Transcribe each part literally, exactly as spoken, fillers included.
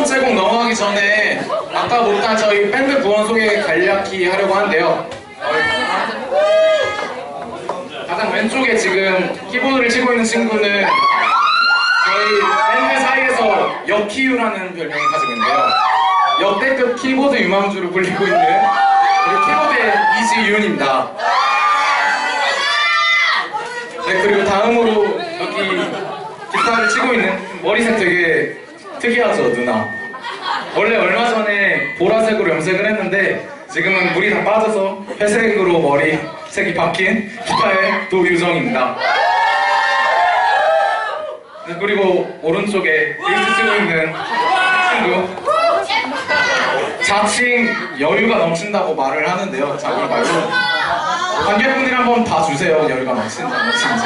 번째 곡 넘어가기 전에 아까 못한 저희 밴드 구원 소개 간략히 하려고 하는데요. 가장 왼쪽에 지금 키보드를 치고 있는 친구는 저희 밴드 사이에서 역키유라는 별명을 가지고 있는데요. 역대급 키보드 유망주로 불리고 있는 우리 키보드의 이지윤입니다. 네, 그리고 다음으로 여기 기타를 치고 있는 머리색 되게 특이하죠, 누나? 원래 얼마 전에 보라색으로 염색을 했는데 지금은 물이 다 빠져서 회색으로 머리색이 바뀐 기타의 도유정입니다. 네, 그리고 오른쪽에 베이스 치고 있는 친구 자칭 여유가 넘친다고 말을 하는데요. 자, 그걸 말고 관객분들이 한번 봐주세요. 여유가 넘친지 안 넘친지.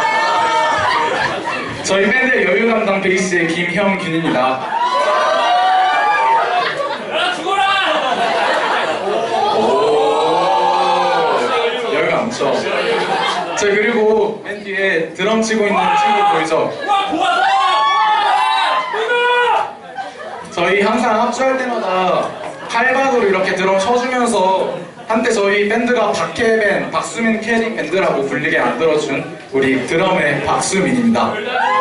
저희 밴드의 여유 담당 베이스의 김형균입니다. 여유가 넘쳐. 저희 그리고 맨 뒤에 드럼 치고 있는 친구 보이죠? 저희 항상 합주할 때마다 칼박으로 이렇게 드럼 쳐주면서 한때 저희 밴드가 박해밴, 박수민 캐리 밴드라고 불리게 만들어준 우리 드럼의 박수민입니다.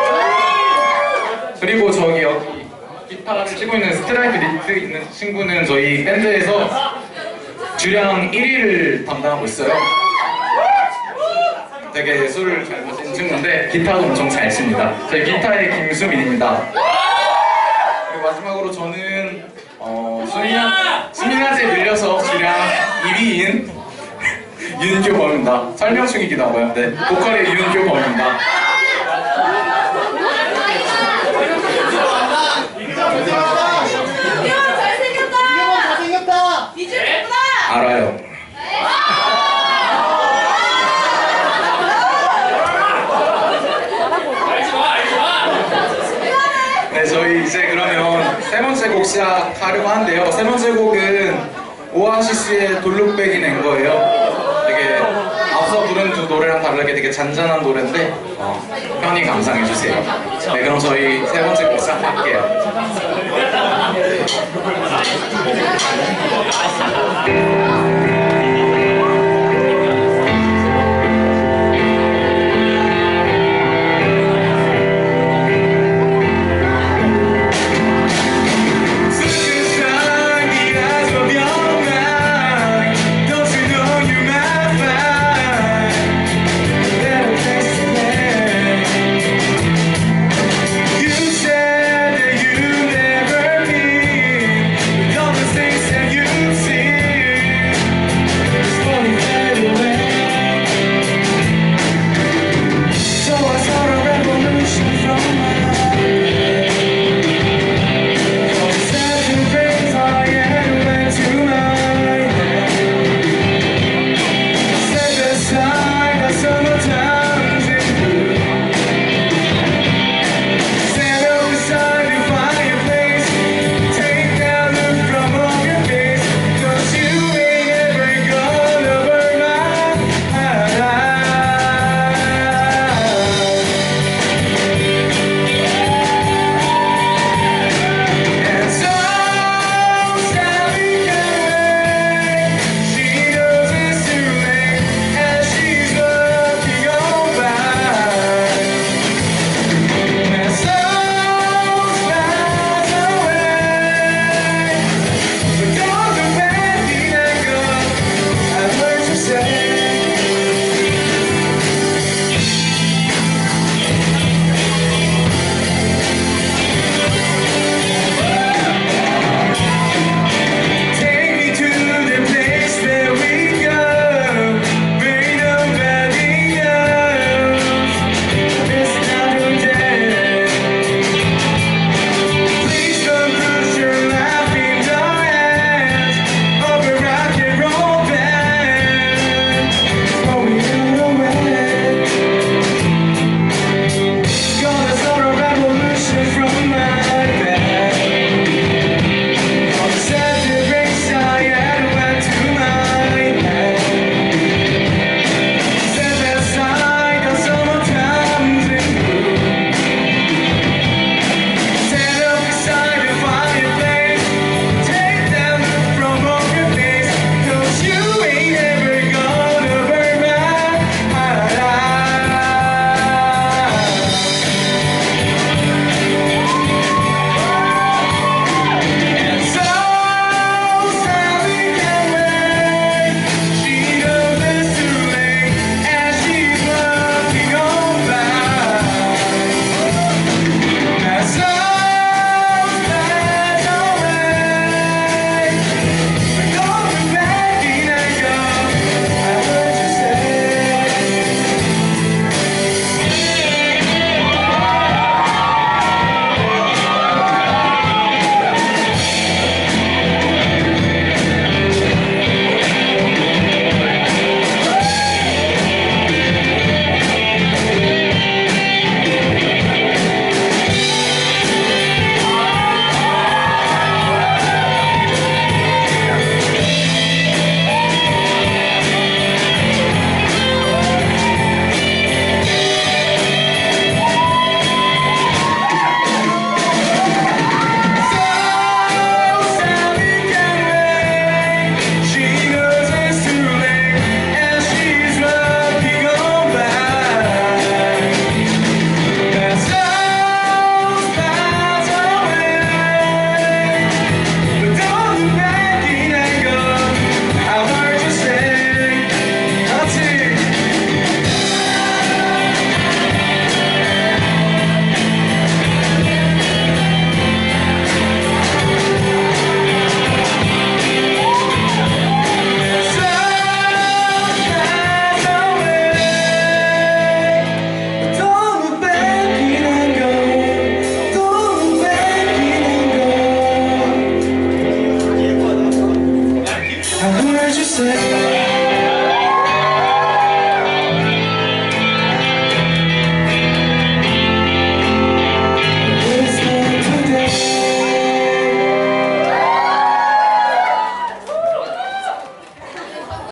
그리고 저기 여기 기타를 치고 있는 스트라이프 리트 있는 친구는 저희 밴드에서 주량 일 위를 담당하고 있어요. 되게 술을 잘 마시는 친구인데 기타도 엄청 잘 칩니다. 저희 기타의 김수민입니다. 그리고 마지막으로 저는 어, 수민아, 수민아제 밀려서 주량 이 위인 윤규범입니다. 설명 중이기도 하고요. 네, 보컬의 윤규범입니다. 잘생겼다! 잘생겼다! 이제 알아요. 네, 저희 이제 그러면 세 번째 곡 시작하려고 하는데요. 세 번째 곡은 오아시스의 돌룩백이 낸 거예요. 되게 앞서 부른 두 노래랑 다르게 되게 잔잔한 노래인데 어, 편히 감상해주세요. 네, 그럼 저희 세 번째 곡 시작할게요. say